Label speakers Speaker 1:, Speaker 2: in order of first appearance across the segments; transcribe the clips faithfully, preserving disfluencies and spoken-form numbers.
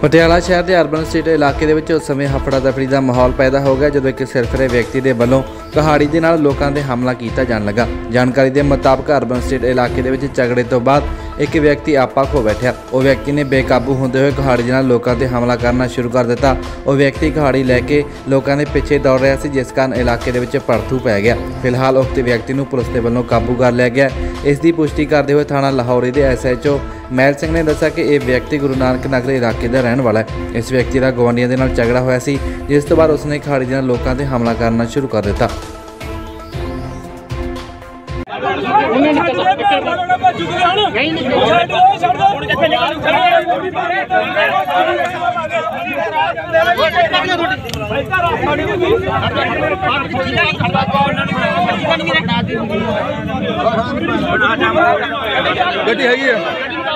Speaker 1: ਪਟਿਆਲਾ ਸ਼ਹਿਰ ਦੇ urban state ਇਲਾਕੇ ਦੇ ਵਿੱਚ ਉਸ ਸਮੇਂ ਹਫੜਾ ਦਫੜੀ ਦਾ ਮਾਹੌਲ ਪੈਦਾ ਹੋ ਗਿਆ ਜਦੋਂ ਇੱਕ ਸਿਰਫਰੇ ਵਿਅਕਤੀ ਦੇ ਵੱਲੋਂ ਕਹਾੜੀ ਦੇ ਨਾਲ ਲੋਕਾਂ ਦੇ ਹਮਲਾ ਕੀਤਾ ਜਾਣ ਲੱਗਾ। ਜਾਣਕਾਰੀ ਦੇ ਮੁਤਾਬਕ ਅਰਬਨ ਸਟੇਟ ਇਲਾਕੇ ਦੇ ਵਿੱਚ ਝਗੜੇ ਤੋਂ ਬਾਅਦ ਇੱਕ ਵਿਅਕਤੀ ਆਪਾ ਖੋ ਬੈਠਿਆ। ਉਹ ਵਿਅਕਤੀ ਨੇ ਬੇਕਾਬੂ ਹੁੰਦੇ ਹੋਏ ਕਹਾੜੀ ਦੇ ਨਾਲ ਲੋਕਾਂ ਤੇ ਹਮਲਾ ਕਰਨਾ ਸ਼ੁਰੂ ਕਰ ਦਿੱਤਾ। ਉਹ ਵਿਅਕਤੀ ਕਹਾੜੀ ਲੈ ਕੇ ਲੋਕਾਂ ਦੇ ਪਿੱਛੇ ਦੌੜ ਰਿਹਾ ਸੀ, ਜਿਸ ਕਾਰਨ ਇਲਾਕੇ ਦੇ ਵਿੱਚ ਭੜਥੂ ਪੈ ਗਿਆ। ਫਿਲਹਾਲ ਉਕਤ ਵਿਅਕਤੀ ਨੂੰ ਪੁਲਿਸ ਦੇ ਵੱਲੋਂ ਕਾਬੂ ਕਰ ਲਿਆ ਗਿਆ। ਇਸ ਦੀ ਪੁਸ਼ਟੀ ਕਰਦੇ ਹੋਏ ਥਾਣਾ ਲਾਹੌਰੀ ਦੇ S H O Mahil Singh ਨੇ ਦੱਸਿਆ ਕਿ ਇਹ ਵਿਅਕਤੀ ਗੁਰੂ ਨਾਨਕ ਨਗਰ ਇਲਾਕੇ ਦਾ ਰਹਿਣ ਵਾਲਾ ਹੈ। ਇਸ ਵਿਅਕਤੀ ਦਾ ਗਵਾਂਢੀਆਂ ਦੇ ਨਾਲ ਝਗੜਾ ਹੋਇਆ ਸੀ, ਜਿਸ ਤੋਂ ਬਾਅਦ ਉਸਨੇ ਕਹਾੜੀ ਦੇ ਨਾਲ ਲੋਕਾਂ ਤੇ ਹਮਲਾ ਕਰਨਾ ਸ਼ੁਰੂ ਕਰ ਦਿੱਤਾ।
Speaker 2: ਗੱਡੀ ਹੈਗੀ ਆ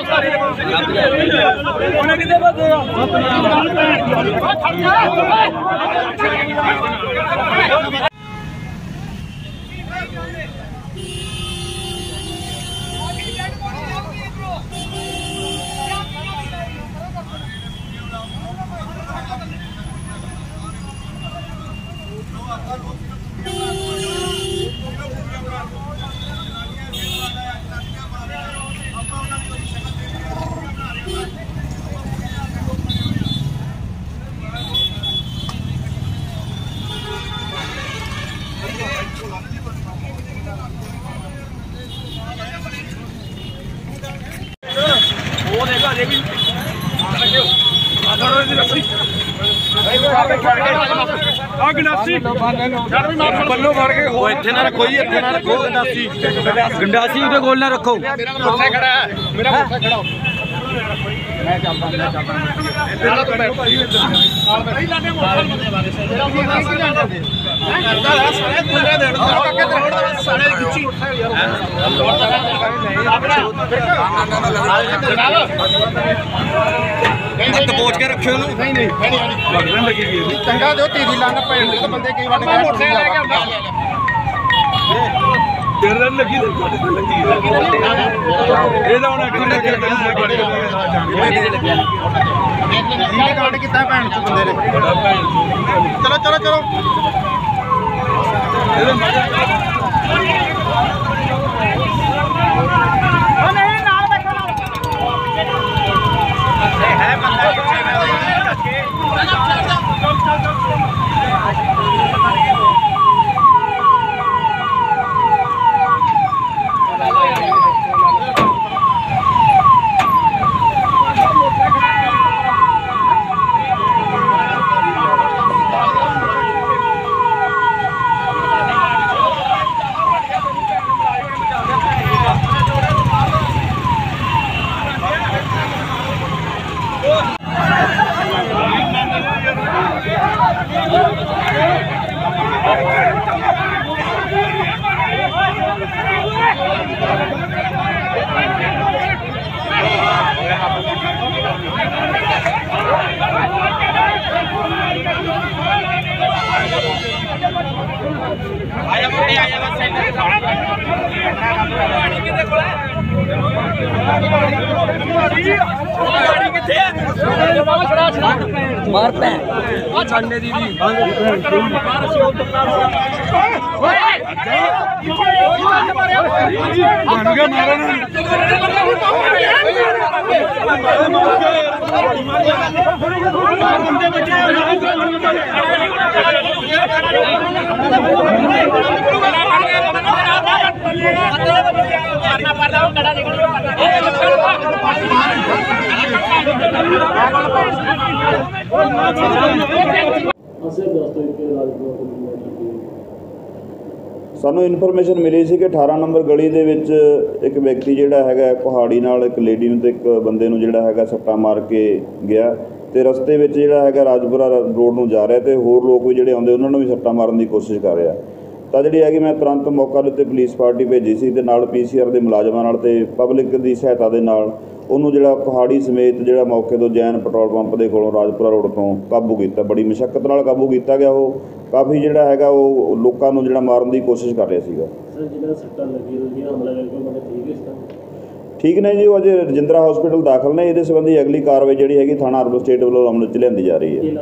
Speaker 2: बल्लो मार के हो इत्थे ना रखो जी, इत्थे ना रखो गंडासी गंडासी उधर गोल ना रखो। मेरा मोटर खड़ा है, मेरा मोटर खड़ा हो। मैं चलता मैं चलता इधर तो बैठो भाई लाने मोटर मेरा मोटर से जाता दे मैं करता है सारे खुले दे दो के रोड दा सारे खिच्ची रोड दा अपना मत बोझ के रखियो नु नहीं नहीं लगन लगेगी चंगा जो तीरी लाना पैण तो बंदे कई वार मोटर लेके आंदा तेरे ਨਾਲ ਲੱਗੀ ਤੇ ਤੁਹਾਡੇ ਤੇ ਲੱਗੀ ਇਹਦਾ ਹੁਣ ਅੱਗੇ ਲੱਗੇ ਇਹਨੇ ਕਾਟ ਕੀਤਾ ਭੈਣ ਚ ਬੰਦੇ ਨੇ ਚਲੋ ਚਲੋ ਚਲੋ ਇਹਦੇ ਉਹ ਨਹੀਂ ਨਾਲ ਬੈਠੋ ਨਾਲ ਹੈ ਬੰਦਾ ਪਿੱਛੇ आया मुंडे आया बस सेंटर गाड़ी किथे कोल गाड़ी किथे मार पे आ छाड़ने दी दी बाहर से ओ ओए बन गया मारना बंदे बचे
Speaker 3: ਸਾਨੂੰ ਇਨਫੋਰਮੇਸ਼ਨ ਮਿਲੀ ਸੀ ਕਿ ਅਠਾਰਾਂ ਨੰਬਰ ਗਲੀ ਦੇ ਵਿੱਚ ਇੱਕ ਵਿਅਕਤੀ ਜਿਹੜਾ ਹੈਗਾ ਕੁਹਾੜੀ ਨਾਲ ਇੱਕ ਲੇਡੀ ਨੂੰ ਤੇ ਇੱਕ ਬੰਦੇ ਨੂੰ ਜਿਹੜਾ ਹੈਗਾ ਸੱਟਾਂ ਮਾਰ ਕੇ ਗਿਆ ਤੇ ਰਸਤੇ ਵਿੱਚ ਜਿਹੜਾ ਹੈਗਾ ਰਾਜਪੁਰਾ ਰੋਡ ਨੂੰ ਜਾ ਰਿਹਾ ਤੇ ਹੋਰ ਲੋਕ ਵੀ ਜਿਹੜੇ ਆਉਂਦੇ ਉਹਨਾਂ ਨੂੰ ਵੀ ਸੱਟਾਂ ਮਾਰਨ ਦੀ ਕੋਸ਼ਿਸ਼ ਕਰ ਰਿਹਾ। ਤਾਂ ਜਿਹੜੀ ਹੈਗੀ ਮੈਂ ਤੁਰੰਤ ਮੌਕਾ ਦੇ ਉੱਤੇ ਪੁਲਿਸ ਪਾਰਟੀ ਭੇਜੀ ਸੀ ਤੇ ਨਾਲ ਪੀ ਸੀ ਆਰ ਦੇ ਮੁਲਾਜ਼ਮਾਂ ਨਾਲ ਤੇ ਪਬਲਿਕ ਦੀ ਸਹਾਇਤਾ ਦੇ ਨਾਲ ਉਹਨੂੰ ਜਿਹੜਾ ਕੁਹਾੜੀ ਸਮੇਤ ਜਿਹੜਾ ਮੌਕੇ ਤੋਂ ਜੈਨ ਪੈਟਰੋਲ ਪੰਪ ਦੇ ਕੋਲੋਂ ਰਾਜਪੁਰਾ ਰੋਡ ਤੋਂ ਕਾਬੂ ਕੀਤਾ। ਬੜੀ ਮੁਸ਼ੱਕਤ ਨਾਲ ਕਾਬੂ ਕੀਤਾ ਗਿਆ। ਉਹ ਕਾਫੀ ਜਿਹੜਾ ਹੈਗਾ ਉਹ ਲੋਕਾਂ ਨੂੰ ਜਿਹੜਾ ਮਾਰਨ ਦੀ ਕੋਸ਼ਿਸ਼ ਕਰ ਰਿਹਾ ਸੀਗਾ। ਠੀਕ ਨੇ ਜੀ, ਉਹ ਅਜੇ ਰਜਿੰਦਰਾ ਹਸਪੀਟਲ ਦਾਖਲ ਨੇ। ਇਹਦੇ ਸੰਬੰਧੀ ਅਗਲੀ ਕਾਰਵਾਈ ਜਿਹੜੀ ਹੈਗੀ ਥਾਣਾ ਅਰਬਨ ਸਟੇਟ ਵੱਲੋਂ ਅਮਲ 'ਚ ਲਿਆਂਦੀ ਜਾ ਰਹੀ ਹੈ।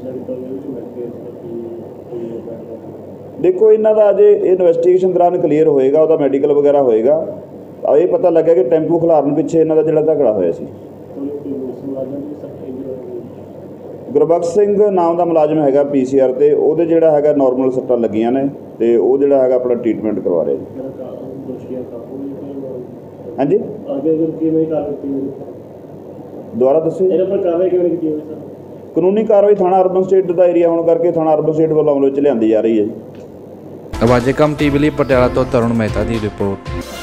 Speaker 3: ਦੇਖੋ ਇਹਨਾਂ ਦਾ ਅਜੇ ਇਨਵੈਸਟੀਗੇਸ਼ਨ ਦੌਰਾਨ ਕਲੀਅਰ ਹੋਏਗਾ, ਉਹਦਾ ਮੈਡੀਕਲ ਵਗੈਰਾ ਹੋਏਗਾ। ਇਹ ਪਤਾ ਲੱਗਿਆ ਕਿ ਟੈਂਪੂ ਖਿਲਾਰਨ ਪਿੱਛੇ ਇਹਨਾਂ ਦਾ ਜਿਹੜਾ ਝਗੜਾ ਹੋਇਆ ਸੀ। ਗੁਰਬਖਸ਼ ਸਿੰਘ ਨਾਮ ਦਾ ਮੁਲਾਜ਼ਮ ਹੈਗਾ ਪੀ ਸੀ ਆਰ ਤੇ, ਉਹਦੇ ਜਿਹੜਾ ਹੈਗਾ ਨੋਰਮਲ ਸੱਟਾਂ ਲੱਗੀਆਂ ਨੇ ਤੇ ਉਹ ਜਿਹੜਾ ਹੈਗਾ ਆਪਣਾ ਟ੍ਰੀਟਮੈਂਟ ਕਰਵਾ ਰਿਹਾ ਜੀ। ਹਾਂਜੀ ਦੁਬਾਰਾ ਦੱਸੋ। ਕਾਨੂੰਨੀ ਕਾਰਵਾਈ ਥਾਣਾ ਅਰਬਨ ਸਟੇਟ ਦਾ ਏਰੀਆ ਹੋਣ ਕਰਕੇ ਥਾਣਾ ਅਰਬਨ ਸਟੇਟ ਵੱਲੋਂ ਅਮਲ ਵਿੱਚ ਲਿਆਂਦੀ ਜਾ ਰਹੀ ਹੈ ਜੀ।
Speaker 1: ਆਵਾਜ਼ੇ ਕਮ ਟੀਵੀ ਲਈ ਪਟਿਆਲਾ ਤੋਂ ਤਰੁਣ ਮਹਿਤਾ ਦੀ ਰਿਪੋਰਟ।